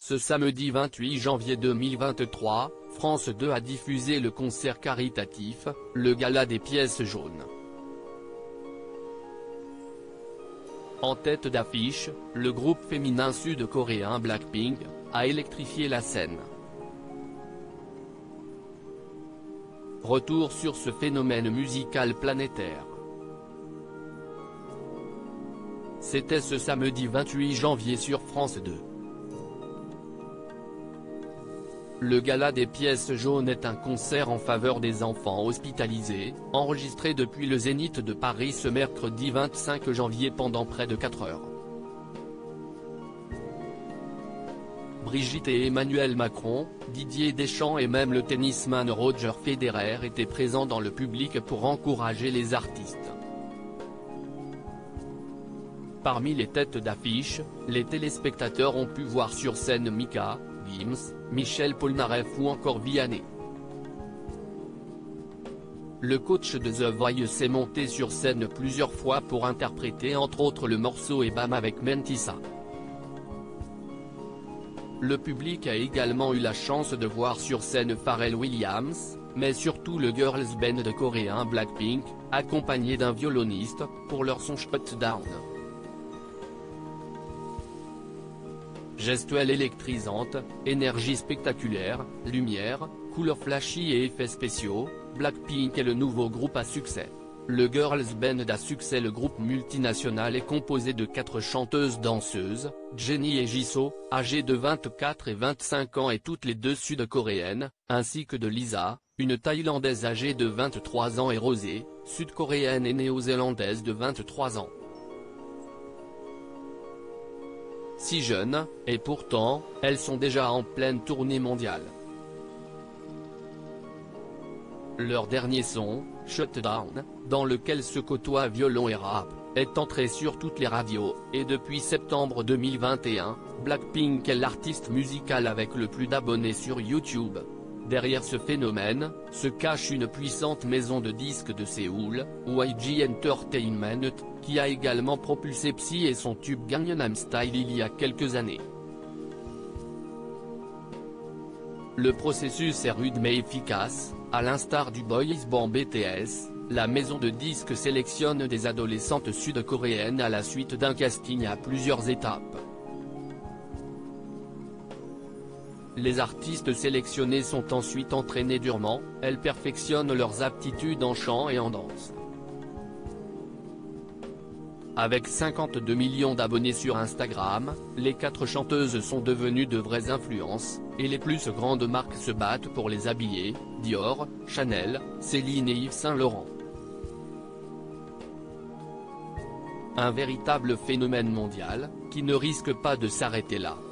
Ce samedi 28 janvier 2023, France 2 a diffusé le concert caritatif, le Gala des pièces jaunes. En tête d'affiche, le groupe féminin sud-coréen Blackpink a électrifié la scène. Retour sur ce phénomène musical planétaire. C'était ce samedi 28 janvier sur France 2. Le Gala des pièces jaunes est un concert en faveur des enfants hospitalisés, enregistré depuis le Zénith de Paris ce mercredi 25 janvier pendant près de 4 heures. Brigitte et Emmanuel Macron, Didier Deschamps et même le tennisman Roger Federer étaient présents dans le public pour encourager les artistes. Parmi les têtes d'affiche, les téléspectateurs ont pu voir sur scène Mika, Gims, Michel Polnareff ou encore Vianney. Le coach de The Voice s'est monté sur scène plusieurs fois pour interpréter entre autres le morceau Et Bam avec Mentissa. Le public a également eu la chance de voir sur scène Pharrell Williams, mais surtout le girls band coréen Blackpink, accompagné d'un violoniste, pour leur son Shutdown. Gestuelle électrisante, énergie spectaculaire, lumière, couleurs flashy et effets spéciaux, Blackpink est le nouveau groupe à succès. Le girls band à succès. Le groupe multinational est composé de 4 chanteuses danseuses, Jennie et Jisoo, âgées de 24 et 25 ans et toutes les deux sud-coréennes, ainsi que de Lisa, une thaïlandaise âgée de 23 ans et Rosé, sud-coréenne et néo-zélandaise de 23 ans. Si jeunes, et pourtant, elles sont déjà en pleine tournée mondiale. Leur dernier son, Shutdown, dans lequel se côtoient violon et rap, est entré sur toutes les radios, et depuis septembre 2021, Blackpink est l'artiste musical avec le plus d'abonnés sur YouTube. Derrière ce phénomène, se cache une puissante maison de disques de Séoul, YG Entertainment, qui a également propulsé Psy et son tube Gangnam Style il y a quelques années. Le processus est rude mais efficace, à l'instar du boys band BTS, la maison de disques sélectionne des adolescentes sud-coréennes à la suite d'un casting à plusieurs étapes. Les artistes sélectionnés sont ensuite entraînés durement, elles perfectionnent leurs aptitudes en chant et en danse. Avec 52 millions d'abonnés sur Instagram, les 4 chanteuses sont devenues de vraies influences, et les plus grandes marques se battent pour les habiller, Dior, Chanel, Céline et Yves Saint Laurent. Un véritable phénomène mondial, qui ne risque pas de s'arrêter là.